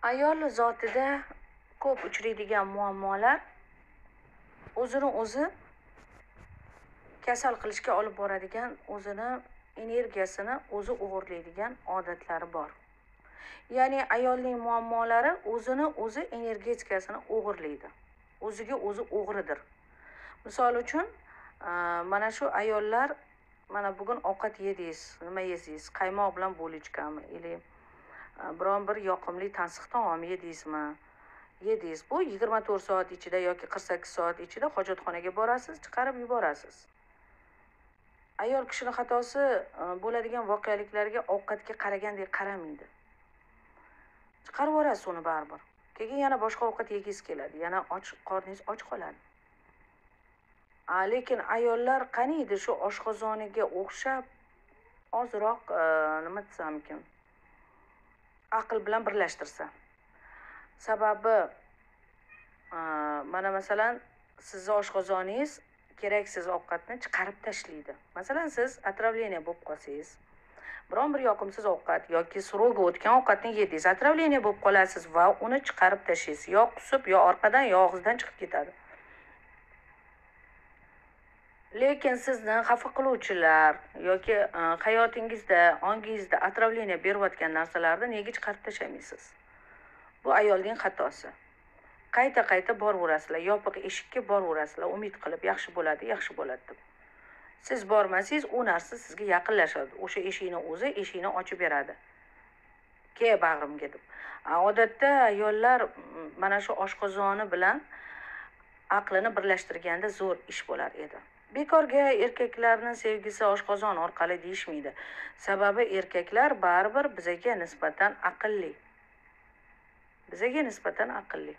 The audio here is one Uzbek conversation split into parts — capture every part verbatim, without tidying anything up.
Ayol zotida ko'p uchraydigan muammolar o'zini o'zi kasal qilishga olib boradigan, o'zini energiyasini o'zi o'g'irlaydigan odatlari bor. Ya'ni ayolning muammolari o'zini o'zi energetikasini o'g'irlaydi. O'ziga o'zi o'g'ridir. Misol uchun, mana shu ayollar mana bugun ovqat yedingiz, nima yedingiz? Qaymoq bilan bulichkami или biron bir yoqimli tansiq taom yedingizmi? Yedingiz. Bu yigirma to'rt soat ichida yoki qirq sakkiz soat ichida hojatxonaga borasiz, chiqarib yuborasiz. Ayol kishining xatosi bo'ladigan voqeliklarga ovqatga qaragandek qaramaydi. Chiqarib yuborasiz uni baribir. Keyin yana boshqa ovqat yegingiz keladi, yana och qorningiz och qoladi. A, lekin ayollar qaniydi shu oshqozoniga o'xshab ozroq nima desam ekan, aql bilan birlashtirsa. Sababi mana masalan sizni oshqozoningiz keraksiz ovqatni chiqarib tashlaydi. Masalan siz otravlение bo'lib qolsangiz, biron bir yoqimsiz ovqat yoki suro'ga o'tgan ovqatni yedingiz, otravlение bo'lib qolasiz va uni chiqarib tashlaysiz. Yo qusib, yo orqadan, yo og'izdan chiqib ketadi. Lekin sizni xafa qiluvchilar yoki hayotingizda, ongingizda otravlение berayotgan narsalarni nega chiqarib tashlamaysiz? Bu ayolning xatosi. Qayta-qayta boraverasizlar, yopiq eshikka boraverasizlar, umid qilib yaxshi bo'ladi, yaxshi bo'ladi deb. Siz bormasangiz, u narsa sizga yaqinlashadi. O'sha eshikni o'zi eshikni ochib beradi. Ke bag'rimga deb. Odatda ayollar mana shu oshqozoni bilan aqlini birlashtirganda zo'r ish bo'lar edi. Bekorga erkaklarning sevgisi oshqozon orqali deyishmaydi. Sababi erkaklar baribir bizga nisbatan aqlli. Bizga nisbatan aqlli.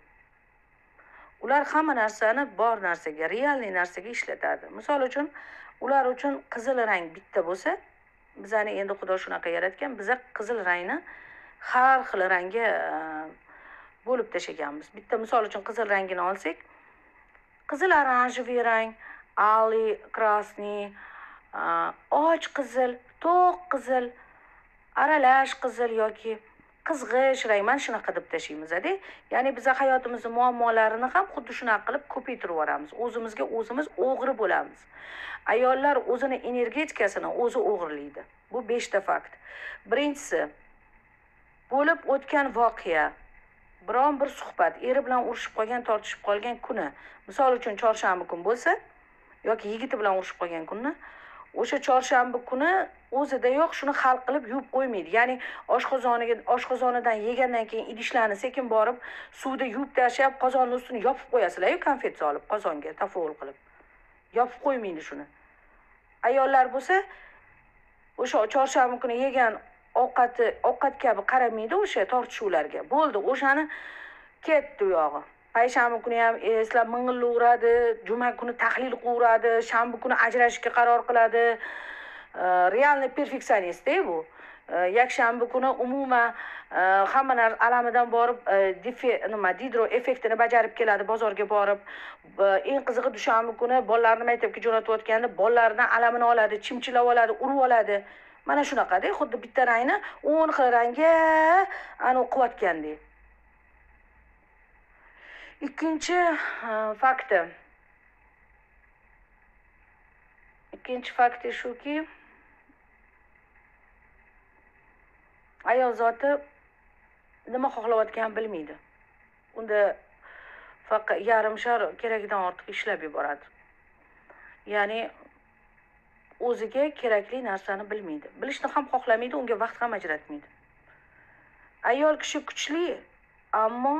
Ular hamma narsani bor narsaga, realniy narsaga ishlatadi. Misol uchun, ular uchun qizil rang bitta bo'lsa, bizani endi Xudo shunaqa yaratgan, biz qizil rangni har xil rangga bo'lib tashaganmiz. Bitta misol uchun qizil rangini olsak, qizil oranjiy rang, alli, krasniy, och qizil, to'q qizil, aralash qizil yoki qizg'ish rang, mana shunaqa deb tashlaymiz-da. Ya'ni biz hayotimizning muammolarini ham xuddi shunaqa qilib ko'paytirib yuboramiz. O'zimizga o'zimiz o'g'ri bo'lamiz. Ayollar o'zini energetikasini o'zi o'g'irlaydi. Bu beshta fakt. Birinchisi, bo'lib o'tgan voqea, biron bir suhbat, eri bilan urushib qolgan, tortishib qolgan kuni, misol uchun chorshanba kun bo'lsa, yoki yigiti bilan urushib qolgan kunni, o'sha chorshanba kuni o'zida yo'q shuni hal qilib yuvib qo'ymaydi. Ya'ni oshqozoniga oshqozonidan yegandan keyin idishlarni sekin borib suvda yuvib tashlab, qozonning ustini yopib qo'yasizlar-ku, konfet solib qozonga tafovul qilib. Yopib qo'ymaydi shuni. Ayollar bo'lsa, o'sha chorshanba kuni yegan ovqati, ovqat kabi qaramaydi o'sha tortishuvlarga. Bo'ldi, o'shani ketdi u yog'i. Payshanba kuni ham eslab ming'illaveradi, juma kuni tahlil qilaveradi, shanba kuni ajrashishga qaror qiladi. Realniy perfeksionist-da bu. Yakshanba kuni umuman hamma narsa alamidan borib, nima, didro effektini bajarib keladi, bozorga borib. Eng qizig'i dushanba kuni bolalarni maktabga jo'natayotganda bolalardan alamini oladi, chimchilab oladi, urib oladi. Mana shunaqa-da, xuddi bitta rangni o'n xil rangga anu qilayotgandek. Ikkinchi fakti. Ikkinchi fakti shuki, ayol zoti nima xohlayotganini bilmaydi. Unda faqat yarim shar keragidan ortiq ishlab yuboradi. Ya'ni o'ziga kerakli narsani bilmaydi. Bilishni ham xohlamaydi, unga vaqt ham ajratmaydi. Ayol kishi kuchli, ammo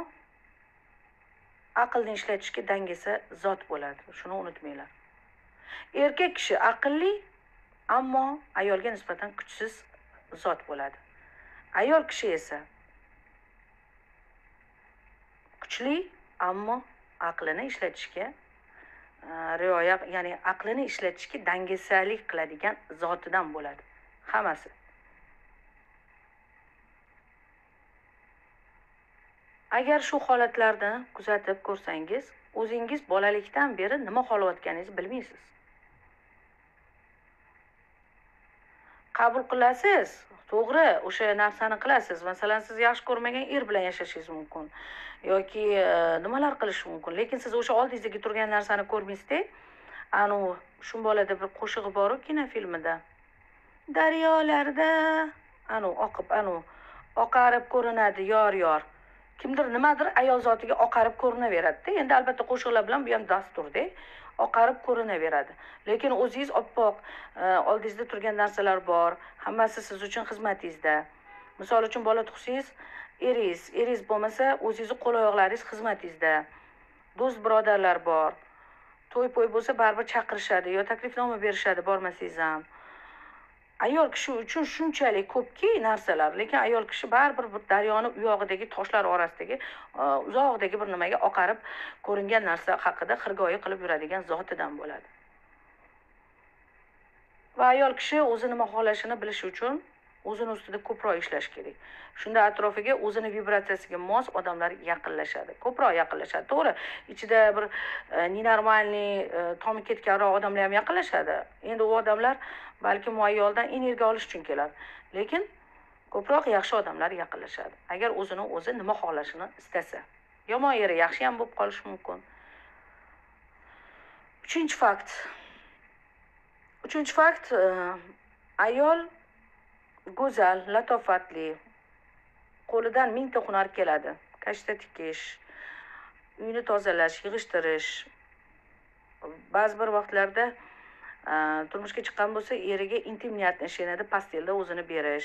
aqlni ishlatishga dangasa zot bo'ladi. Shuni unutmanglar. Erkak kishi aqlli, ammo ayolga nisbatan kuchsiz zot bo'ladi. Ayol kishi esa kuchli, ammo aqlini ishlatishga rioya, ya'ni aqlini ishlatishga dangasalik qiladigan zotidan bo'ladi. Hammasi. Agar shu holatlarni kuzatib ko'rsangiz, o'zingiz bolalikdan beri nima xohlayotganingizni bilmaysiz. qabul qilasiz, to'g'ri, o'sha narsani qilasiz. Masalan, siz yaxshi ko'rmagan er bilan yashashingiz mumkin yoki nimalar qilish mumkin, lekin siz o'sha oldingizdagi turgan narsani ko'rmaysizda. Anu Shumbolada bir qo'shig'i bor-ku kinofilmida. Daryolarda anu oqib, anu oqarib ko'rinadi yor-yor. Kimdir nimadir ayol zotiga oqarib ko'rinaveradi-da. Endi albatta qo'shiqlar bilan bu ham dasturda. Oqarib ko'rinaveradi. Lekin o'zingiz oppoq, oldingizda turgan narsalar bor. Hammasi siz uchun xizmatingizda. Misol uchun bola tug'sangiz, eringiz, eringiz bo'lmasa, o'zingizni qo'l-oyoqlaringiz xizmatingizda. Do'st birodarlar bor. To'y-po'y bo'lsa baribir chaqirishadi yo taklifnoma berishadi bormasangiz ham. Ayol kishi uchun shunchalik ko'pki narsalar, lekin ayol kishi baribir bir daryoni u yog'idagi toshlar orasidagi uzoqdagi bir nimaga oqarib ko'ringan narsa haqida xirgoyi qilib yuradigan zotidan bo'ladi. Va ayol kishi o'zi nima xohlashini bilish uchun o'zini ustida ko'proq ishlash kerak. Shunda atrofiga o'zini vibratsiyasiga mos odamlar yaqinlashadi. Ko'proq yaqinlashadi. To'g'ri, ichida bir nenormalniy tomi ketganroq odamlar ham yaqinlashadi. Endi u odamlar balki u ayoldan energiya olish uchun keladi. Lekin ko'proq yaxshi odamlar yaqinlashadi. Agar o'zini o'zi nima xohlashini istasa. Yomon eri yaxshi ham bo'lib qolishi mumkin. Uchinchi fakt. Uchinchi fakt, ayol go'zal, latofatli, qo'lidan mingta hunar keladi. Kashta tikish, uyni tozalash, yig'ishtirish. Ba'zi bir vaqtlarda turmushga chiqqan bo'lsa, eriga intimniy отношенияda pastelda o'zini berish.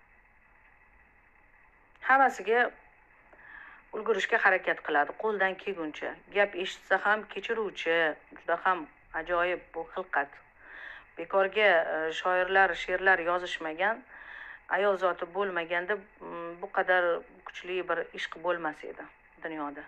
Hammasiga ulgurishga harakat qiladi, qo'ldan kelguncha. Gap eshitsa ham kechiruvchi, juda ham ajoyib bu xilqat. Bekorga shoirlar, she'rlar yozishmagan, ayol zoti bo'lmaganda bu qadar kuchli bir ishq bo'lmas edi dunyoda.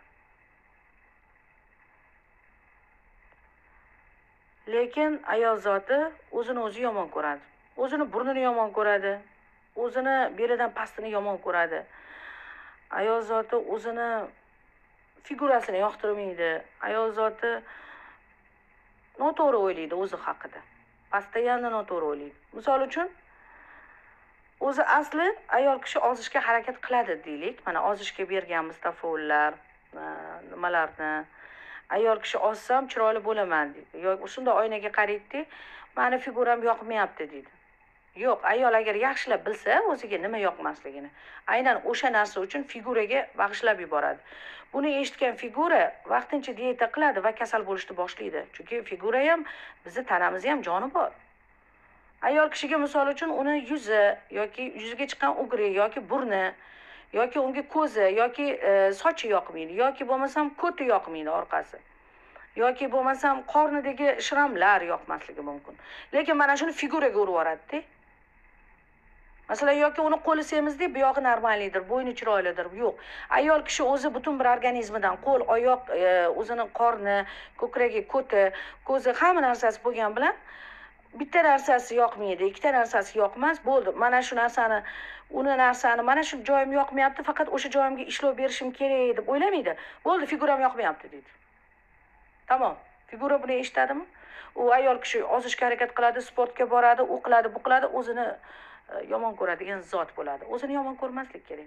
Lekin ayol zoti o'zini o'zi yomon ko'radi. O'zini burnini yomon ko'radi. O'zini belidan pastini yomon ko'radi. Ayol zoti o'zini figurasini yoqtirmaydi. Ayol zoti noto'g'ri o'ylaydi o'zi haqida. Постоянно noto'g'ri o'ylaydi. Misol uchun, o'zi asli ayol kishi ozishga harakat qiladi deylik. Mana ozishga berganmiz tafaullar, nimalarni. Ayol kishi ozsam chiroyli bo'laman deydi. Yoki shunda oynaga qaraydi, meni figuram yoqmayapti deydi. Yo'q, ayol agar yaxshilab bilsa o'ziga nima yoqmasligini, aynan o'sha narsa uchun figuraga bag'ishlab yuboradi. Buni eshitgan figura vaqtincha dieta qiladi va kasal bo'lishni boshlaydi. Chunki figura ham bizning tanamizda ham joni bor. Ayol kishiga misol uchun uni yuzi yoki yuziga chiqqan ugri yoki burni yoki unga ko'zi yoki sochi yoqmaydi yoki bo'lmasam ko'ti yoqmaydi orqasi. Yoki bo'lmasam qornidagi shramlar yoqmasligi mumkin. Lekin mana shuni figuraga urib yuboradi-da. Masalan, yoki uni qo'li semizdi, bu yog'i normaldir, bo'yni chiroylidir. Yo'q. Ayol kishi o'zi butun bir organizmidan, qo'l, oyoq, o'zining qorni, ko'kragi, ko'ti, ko'zi hamma narsasi bo'lgan bilan bitta narsasi yoqmaydi, ikkita narsasi yoqmas, bo'ldi. Mana shu narsani, uni narsani, mana shu joyim yoqmayapti, faqat o'sha joyimga ishlov berishim kerak deb o'ylamaydi. Bo'ldi, figuram yoqmayapti deydi. Tamom. Figura buni eshitadimi? U ayol kishi ozishga harakat qiladi, sportga boradi, u qiladi, bu qiladi, o'zini yomon ko'radigan zot bo'ladi. O'zini yomon ko'rmaslik kerak.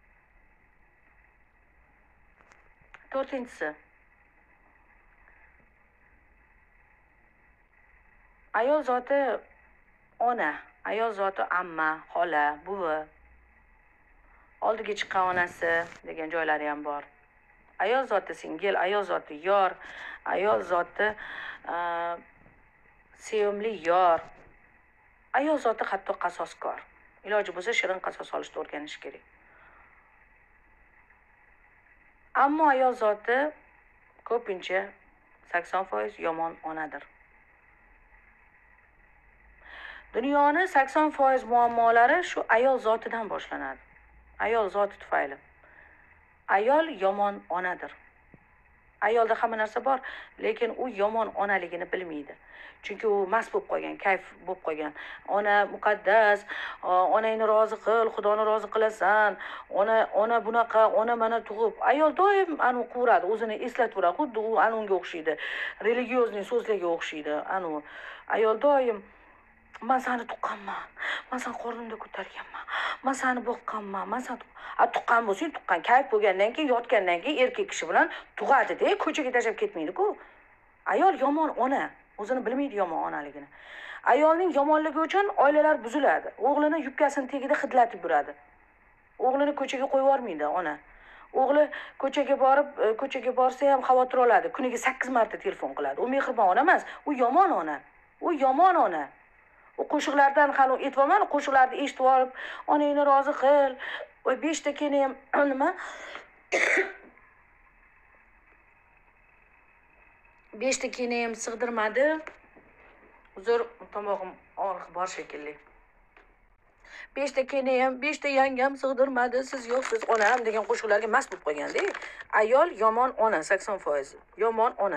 To'rtinchisi. Ayol zoti ona, ayol zoti amma, xola, buvi. Oldiga chiqqan onasi degan joylari ham bor. Ayol zoti singil, ayol zoti yor, ayol zoti sevimli yor. Ayol zoti hatto qasoskor. Iloji bo'lsa shirin qasos olishni o'rganish kerak. Ammo ayol zoti ko'pincha sakson foiz yomon onadir. Dunyoni sakson foiz muammolari shu ayol zotidan boshlanadi. Ayol zoti tufayli. Ayol yomon onadir. Ayolda hamma narsa bor, lekin u yomon onaligini bilmaydi. Chunki u mast bo'lib qolgan, kayf bo'lib qolgan. Ona muqaddas, onangni rozi qil, Xudoni rozi qilasan. Ona ona bunaqa, ona mana tug'ib. Ayol doim anu quradi, o'zini eslatib turadi. Xuddi u anunga o'xshaydi. Religiyozning so'zlariga o'xshaydi. Anu ayol doim man seni tuqqanman, man seni qornimda ko'targanman, man seni boqqanman, man seni a tuqqan bo'lsang tuqqan, kayf bo'lgandan keyin yotgandan keyin erkak kishi bilan tug'adi-da, ko'chaga tashlab ketmaydi-ku. Ayol yomon ona, o'zini bilmaydi yomon onaligini. Ayolning yomonligi uchun oilalar buziladi. O'g'lini yubkasini tagida hidlatib yuradi. O'g'lini ko'chaga qo'yib yubormaydi ona. O'g'li ko'chaga borib, ko'chaga borsa ham xavotir oladi. Kuniga sakkiz marta telefon qiladi. U mehribon ona emas, u yomon ona. U yomon ona. U qo'shiqlardan hali aytvaman, qo'shiqlarni eshitib olib, onangni rozi qil. Voy beshta keyin ham nima? beshta keyin ham sig'dirmadi. Uzr, tomog'im og'riq bor shekilli. beshta keyin ham, beshta yangam sig'dirmadi, siz yo'qsiz onam degan qo'shiqlarga mast bo'lib qolganda, ayol yomon ona sakson foiz. Yomon ona.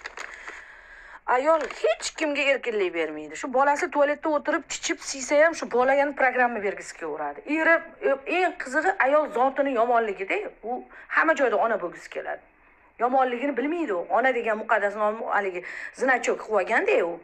Ayol hech kimga erkinlik bermaydi. Shu bolasi tualetda o'tirib chichib siysa ham shu bolaga programma bergisi kelaveradi. Eri eng qizig'i ayol zotini yomonligida, u hamma joyda ona bo'lgisi keladi. Yomonligini bilmaydi u. Ona degan muqaddas nom haligi zinachok qilib olganda u.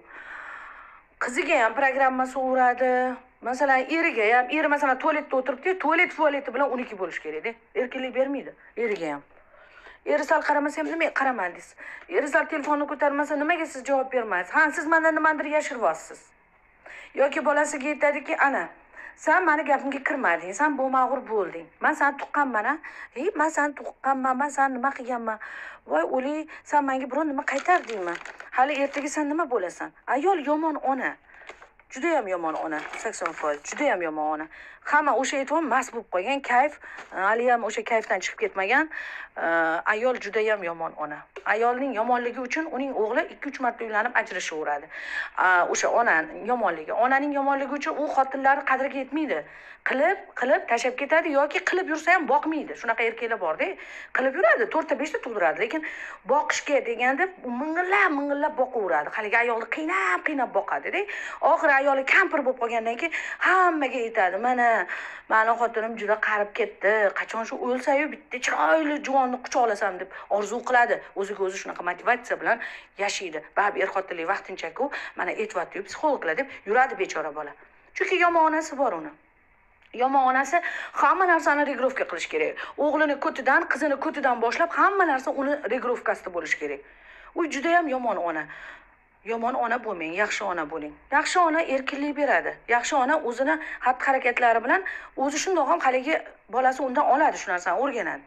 Qiziga ham programmasi uradi. Masalan, eriga ham, eri masalan tualetda o'tiribdi, tualet tualeti bilan uniki bo'lish kerak-da. Erkinlik bermaydi eriga ham. Eri sal qaramasa ham nimaga qaraman deysiz. Eri sal telefonni ko'tarmasa nimaga siz javob bermaysiz? Ha, siz mendan nimadir yashiryapsiz. Yoki bolasiga aytadiki, ana, sen meni gapimga kirmading, sen bo'lmag'ur bo'lding. Men seni tuqqanman, ha? Ey, men seni tuqqanman, men seni nima qilganman? Voy, o'li, sen menga biron nima qaytardingmi? Hali ertaga sen nima bo'lasan? Ayol yomon ona. Juda ham yomon ona, sakson foiz. Juda ham yomon ona. Hamma o'sha aytib mast bo'lib qolgan, kayf, hali ham o'sha kayfdan chiqib ketmagan, ayol juda ham yomon ona. Ayolning yomonligi uchun uning o'g'li ikki uch marta uylanib ajrashaveradi. O'sha onaning yomonligi, onaning yomonligi uchun u xotinlari qadriga yetmaydi. Qilib, qilib tashab ketadi yoki qilib yursa ham boqmaydi. Shunaqa erkaklar bor-da, qilib yuradi, to'rtta beshta tug'diradi, lekin boqishga deganda ming'illab, ming'illab boqaveradi. Haligi ayolni qiynab, qiynab boqadi-da. Oxiri ayoli kampir bo'lib qolgandan keyin hammaga aytadi, mana meni xotinim juda qarib ketdi. Qachon shu o'lsa-yu bitta chiroyli juvonni quchoqlasam deb orzu qiladi. O'ziga o'zi shunaqa motivatsiya bilan yashaydi. Ba'zi er-xotinlik vaqtincha-ku, mana aytibdi psixologlar deb yuradi bechora bola. Chunki yomon onasi bor uni. Yomon onasi hamma narsani regrovka qilish kerak. O'g'lini ko'tidan, qizini ko'tidan boshlab hamma narsa uni regrovkasida bo'lish kerak. U juda ham yomon ona. Yomon ona bo'lmang, yaxshi ona bo'ling. Yaxshi ona erkinlik beradi. Yaxshi ona o'zini xatti-harakatlari bilan o'zi shundoq ham haligi bolasi undan oladi, shu narsani o'rganadi.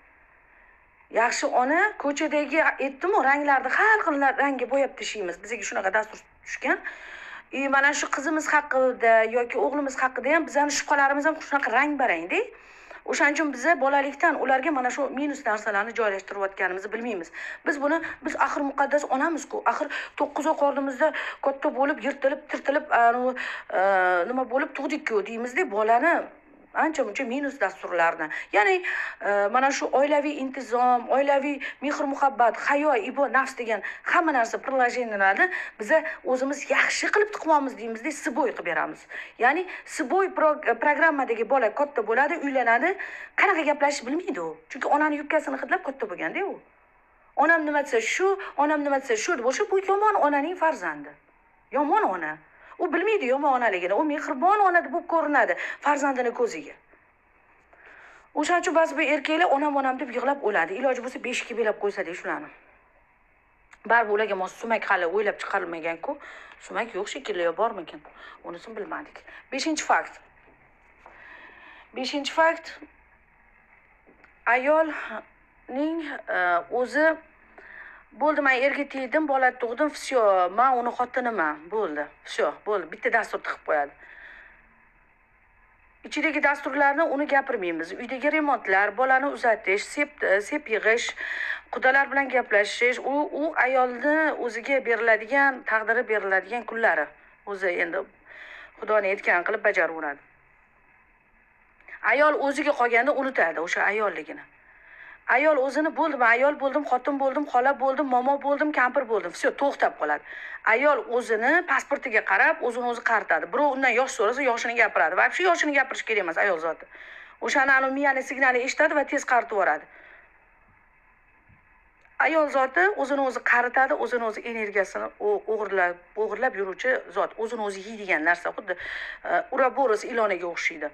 Yaxshi ona ko'chadagi aytdim-ku, ranglarni har xil rangga bo'yab tashlaymiz. Bizga shunaqa dastur tushgan. E, mana shu qizimiz haqida yoki o'g'limiz haqida ham bizning shubhalarimiz ham shunaqa rang-barangda. O'shaning uchun biz bolalikdan ularga mana shu minus narsalarni joylashtirayotganimizni bilmaymiz. Biz buni biz axir muqaddas onamiz-ku. Axir to'qqiz oy qornimizda katta bo'lib, yirtilib, tirtilib, nima bo'lib tug'dik-ku deymizda, bolani ancha-muncha minus dasturlarni. Ya'ni mana shu oilaviy intizom, oilaviy mehr-muhabbat, hayo, ibo, nafs degan hamma narsa приложенияларni biz o'zimiz yaxshi qilib tiqmomiz deymizda, siboy qilib beramiz. Ya'ni siboy programmadagi bola katta bo'ladi, uylanadi, qanaqa gaplashish bilmaydi u. Chunki onaning yubkasini hidlab katta bo'lganda u. Onam nima desa shu, onam nima desa shu deb o'sha bu yomon onaning farzandi. Yomon ona. U bilmaydi yomon onaligini. U mehribon ona deb ko'rinadi farzandini ko'ziga. O'shaning uchun ba'zi bir erkaklar onam onam deb yig'lab o'ladi. Iloji bo'lsa beshikka belab qo'ysa-da shularni. Baribir ularga mos sumak hali o'ylab chiqarilmagan-ku. Sumak yo'q shekilli, yo bormikin? Unisini bilmadik. beshinchi fakt. beshinchi fakt. Ayolning o'zi bo'ldi, men erga tegdim, bola tug'dim, всё, men uni xotiniman, bo'ldi. Всё, bo'ldi, bitta dastur tiqib qo'yadi. Ichidagi dasturlarni uni gapirmaymiz. Uydagi remontlar, bolani uzatish, sep sep yig'ish, qudalar bilan gaplashish, u u ayolni o'ziga beriladigan, taqdiri beriladigan kunlari. O'zi endi Xudoning aytgan qilib bajaraveradi. Ayol o'ziga qolganda unutadi o'sha ayolligini. Ayol o'zini bo'ldim, ayol bo'ldim, xotin bo'ldim, xola bo'ldim, momo bo'ldim, kampir bo'ldim. Всё, to'xtab qoladi. Ayol o'zini pasportiga qarab, o'zini o'zi qaritadi. Birov undan yosh so'rasa, yoshini gapiradi. Va shu yoshini gapirish kerak emas ayol zoti. O'shani anu miyani signali eshitadi va tez qaritib yuboradi. Ayol zoti o'zini o'zi qaritadi, o'zini o'zi energiyasini o- o'g'irlab o'g'irlab yuruvchi zot, o'zini o'zi yeydigan narsa, xuddi e, Uroboros iloniga o'xshaydi.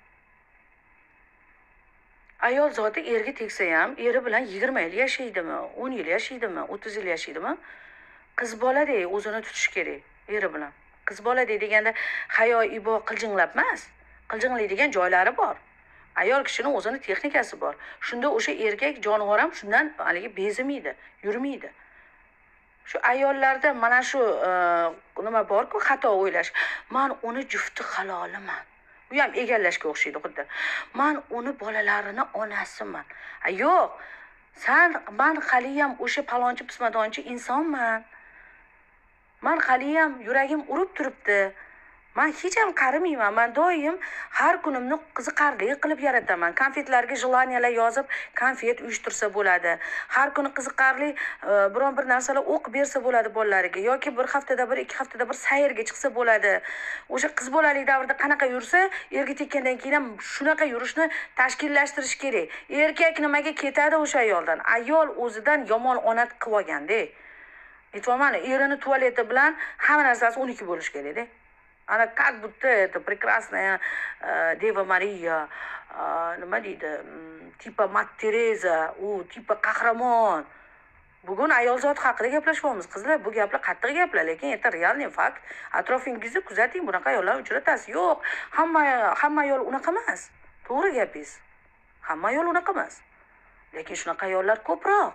Ayol zoti erga tegsa ham, eri bilan yigirma yil yashaydimi, o'n yil yashaydimi, o'ttiz yil yashaydimi, qiz boladek o'zini tutishi kerak eri bilan. Qiz boladek deganda hayo, ibo qiljinglab emas. Qiljinglaydigan joylari bor. Ayol kishini o'zini texnikasi bor. Shunda o'sha erkak jonivor ham shundan haligi bezimaydi, yurmaydi. Shu ayollarda mana shu e, nima bor-ku, xato o'ylash. Men uni jufti haloliman. Bu ham egallashga o'xshaydi xuddi. Men uni bolalarini onasiman. A yo'q. Sen men haliyam o'sha palonchi pismadonchi insonman. Men haliyam yuragim urib turibdi. Men hech ham qarimayman. Men doim har kunimni qiziqarli qilib yarataman. Konfetlarga jelaniyalar yozib, konfet uyushtirsa bo'ladi. Har kuni qiziqarli e, biron bir narsalar o'qib bersa bo'ladi bolalariga, yoki bir haftada bir, ikki haftada bir sayrga chiqsa bo'ladi. O'sha qiz bolalik davrida qanaqa yursa, erga tekkandan keyin ham shunaqa yurishni tashkillashtirish kerak. Erkak nimaga ketadi o'sha ayoldan? Ayol o'zidan yomon ona qilib olganda. Aytmoqman, erini tualeti bilan hamma narsasi uniki bo'lishi kerak-da. Ana как будто это прекрасная э, Дева Мария, э, nima deydi, mm, tipa Mat Tereza, u tipa qahramon. Bugun ayol zoti haqida gaplashyapmiz, qizlar. Bu gaplar qattiq gaplar, lekin это реальный fakt. Atrofingizni kuzating, bunaqa ayollar uchratasiz. Yo'q, hamma hamma ayol unaqa emas. To'g'ri gapingiz. Hamma ayol unaqa emas. Lekin shunaqa ayollar ko'proq.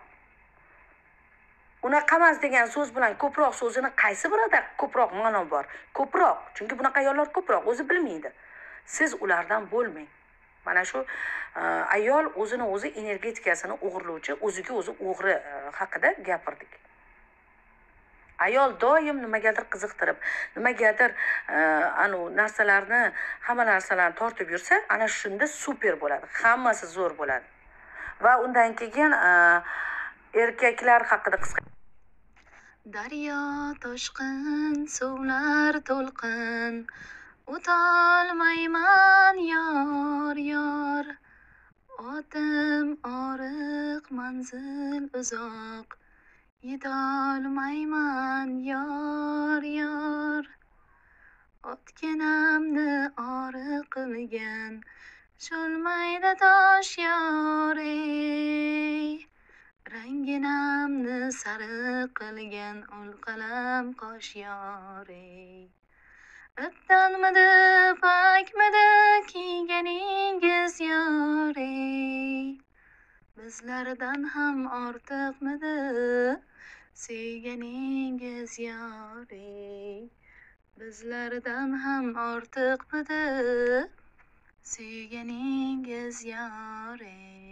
Unaqa emas degan so'z bilan ko'proq so'zini qaysi birida ko'proq ma'no bor? Ko'proq. Chunki bunaqa ayollar ko'proq o'zi bilmaydi. Siz ulardan bo'lmang. Mana shu e, ayol o'zini o'zi energetikasini o'g'irlovchi, o'ziga o'zi o'g'ri e, haqida gapirdik. Ayol doim nimagadir qiziqtirib, nimagadir e, anu narsalarni, hamma narsalarni tortib yursa, ana shunda super bo'ladi. Hammasi zo'r bo'ladi. Va undan keyin e, erkaklar haqida qisqa Daryo toshqin, suvlar to'lqin, o'tolmayman yor yor. Otim oriq, manzil uzoq, yetolmayman yor yor. Otganamni oriq qilgan, sho'lmayda tosh yor ey. Ranginamni sariq qilgan ul qalam qosh yor ey. Itdanmidi, pakmidi kiyganingiz yor ey. Bizlardan ham ortiqmidi suyganingiz yor ey. Bizlardan ham ortiqmidi suyganingiz yor ey.